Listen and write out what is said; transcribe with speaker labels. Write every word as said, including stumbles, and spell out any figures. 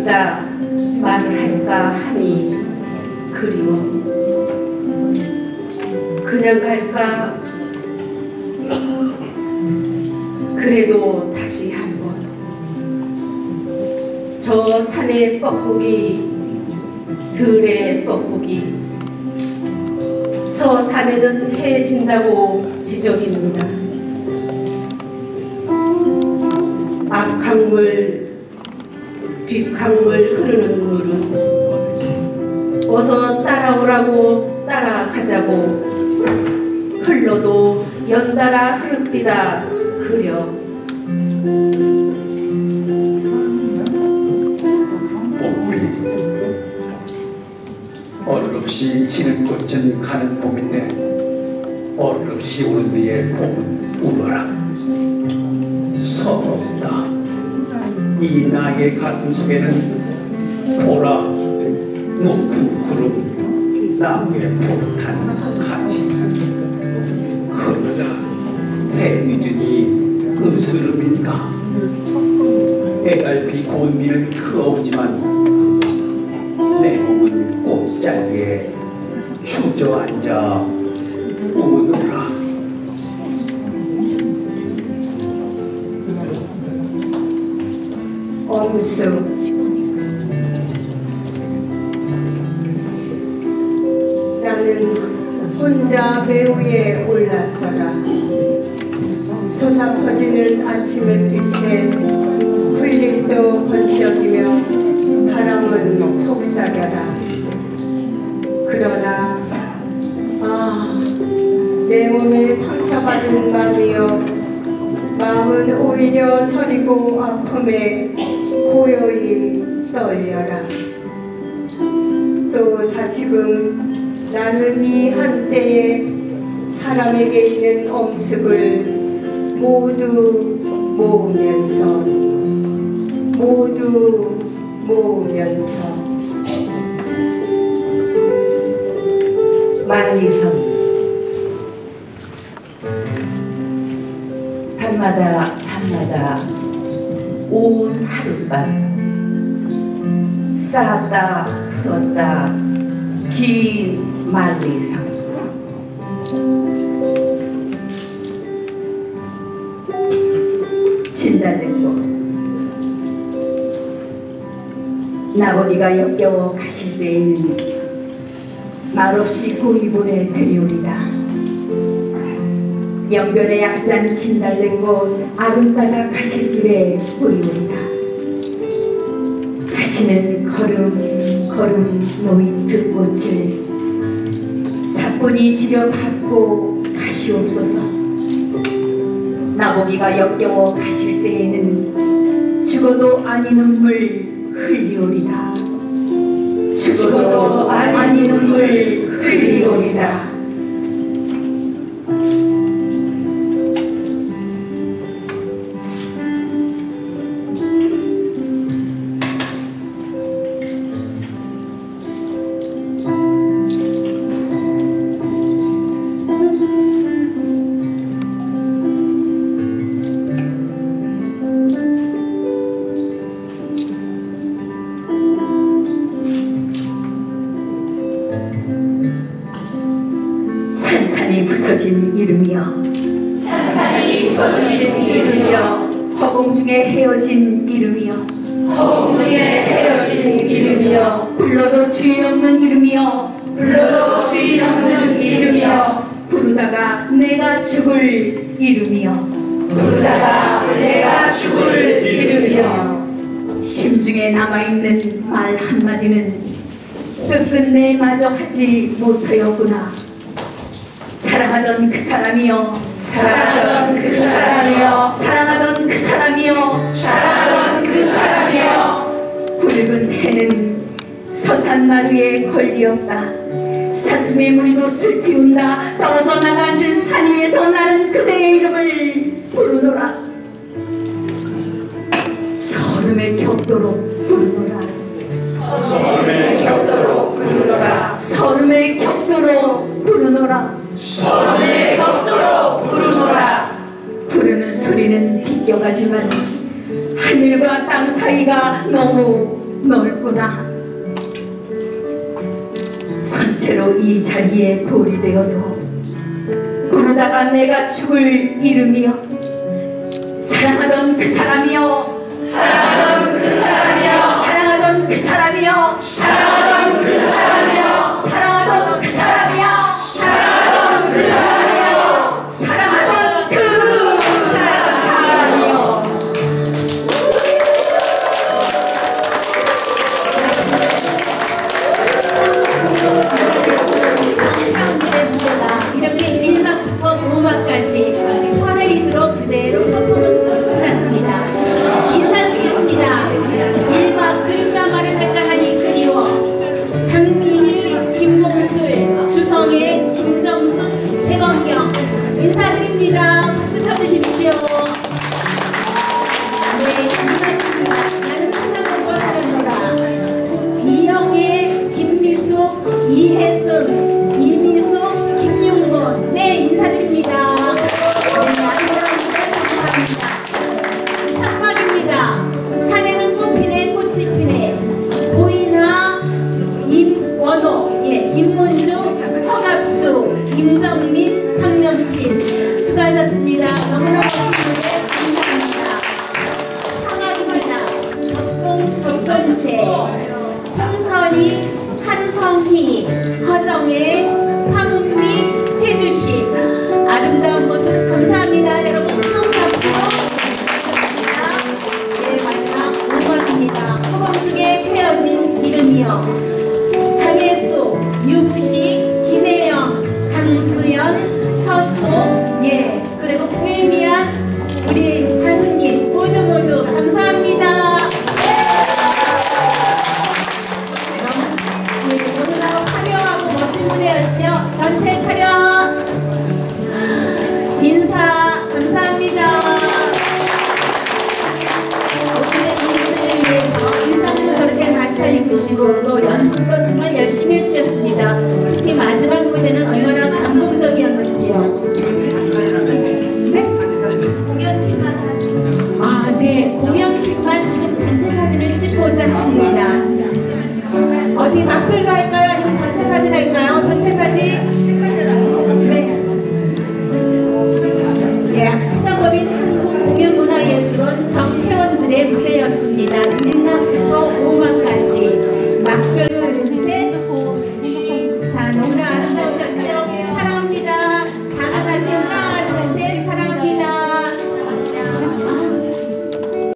Speaker 1: 혼자 말을 할까 하니 그리워. 그냥 갈까? 그래도 다시 한번 저 산의 뻐꾸기 들의 뻐꾸기 서산에는 해 진다고 지적입니다. 앞강물 뒷강물 흐르는 물은 어서 따라오라고 따라가자고 흘러도 연달아 흐릅디다 그려.
Speaker 2: 봄비 얼 없이 지는 꽃은 가는 봄인데 얼 없이 오는 뒤에 봄은 울어라. 서럽다. 이 나의 가슴 속에는 보라 높은 구름 나무의 포탄 같이 그러나 해 늦으니 으스름인가. 애갈피 고운비는 크어오지만 내 몸은 꽃자리에 주저앉아 우노라.
Speaker 1: 엄수 나는 혼자 배우에 올라서라. 솟아퍼지는 아침 햇빛에 풀잎도 번쩍이며 바람은 속삭여라. 그러나 아, 내 몸에 상처받은 마음이여 마음은 오히려 저리고 아픔에 고요히 떨려라. 또 다시금 나는 이 한때에 사람에게 있는 엄숙을 모두 모으면서 모두 모으면서
Speaker 3: 만리성. 밤마다 밤마다 온 하룻밤 쌓았다 풀었다 긴 만리성.
Speaker 4: 진달래꽃. 나보기가 역겨워 가실 때에는 말없이 고이보내 드리오리다. 영변의 약산 진달래꽃 아름다가 가실 길에 보이오리다. 다시는 걸음 걸음 놓인 그 꽃을 사뿐히 지려 밟고 가시옵소서. 나보기가 역겨워 가실 때에는 죽어도 아니 눈물 흘리오리다. 죽어도 아니 눈물 흘리오리다. 산산이 부서진 이름이여,
Speaker 1: 산산이 부서진 이름이여,
Speaker 4: 허공 중에 헤어진 이름이여,
Speaker 1: 허공 중에 헤어진 이름이여,
Speaker 4: 불러도 주인 없는 이름이여,
Speaker 1: 불러도 주인 없는 이름이여,
Speaker 4: 부르다가 내가 죽을 이름이여,
Speaker 1: 부르다가 내가 죽을 이름이여.
Speaker 4: 심중에 남아있는 말 한마디는 끝끝내 마저 하지 못하였구나. 사랑하던 그 사람이여,
Speaker 1: 사랑하던 그 사람이여,
Speaker 4: 사랑하던 그 사람이여,
Speaker 1: 사랑하던 그 사람이여.
Speaker 4: 붉은 해는 서산마루에 걸리었다. 사슴의 무리도 슬피 운다. 떨어져 나가앉은 산 위에서 나는 그대의 이름을 부르노라. 서름의 격도로 부르노라.
Speaker 1: 서름의 격도로 부르노라.
Speaker 4: 서름의 격도로 부르노라.
Speaker 1: 서름의 격도로 부르노라.
Speaker 4: 부르는 소리는 비껴가지만 하늘과 땅 사이가 너무 넓 부르는구나. 선체로 이 자리에 돌이 되어도 부르다가 내가 죽을 이름이여, 사랑하던 그 사람이여,
Speaker 1: 사랑하던 그 사람이여
Speaker 4: 사랑하던 그 사람이여,
Speaker 1: 사랑하던 그 사람이여
Speaker 4: 사랑하던 그 사람이여,
Speaker 1: 사랑하던 그 사람이여
Speaker 4: 사랑하던 그 사람이여.
Speaker 5: 사람들의 무대가 이렇게 일 막부터 오 막까지 퍼레이드로 그대로 퍼포먼스가 끝났습니다. 인사드리겠습니다. 일 막 그림과 말을 할까 하니 그리워, 강민희, 김몽술, 주성애, 김정순, 백원경 인사드립니다. 박수 쳐주십시오. 네, 감사합니다. 나는 사장보고 사랑보다 이영애, 김미숙, 이혜순, 이미숙, 김용곤, 네, 인사드립니다. 네, 아름다운 감사합니다. 산막입니다. 산에는 꽃피네, 꽃이 피네. 보이나, 임원호, 예, 임문주, 허갑주, 임정민, 황명신 수고하셨습니다. 너무나 멋진 무대 감사합니다. 상학입니다. 적동, 적동세, 홍선희, 한성희, 허정혜, 황은미, 최주씨 아름다운 모습 감사합니다. 여러분 큰 박수 부탁드립니다. 네, 마지막 오 번입니다. 허공 중에 헤어진 이름이요. 강혜수, 유부식, 김혜영, 강수연, 서수, 예, 그리고 회미안 우리 가수님 모두 모두 감사합니다. 네, 너무나 화려하고 멋진 무대였죠. 전체 차렷 인사 감사합니다. 오늘의 이 무대를 위해서 인상도 저렇게 갖춰 입으시고 또 연습도 정말 열심히 해주셨습니다. 특히 마지막 무대는 얼마나 감동적이었는지요. 네?
Speaker 4: 공연팀만 하죠.
Speaker 5: 아, 네. 공연팀만 지금 단체 사진을 찍고자 합니다. 어디 막별로 할까요? 아니면 전체 사진 할까요?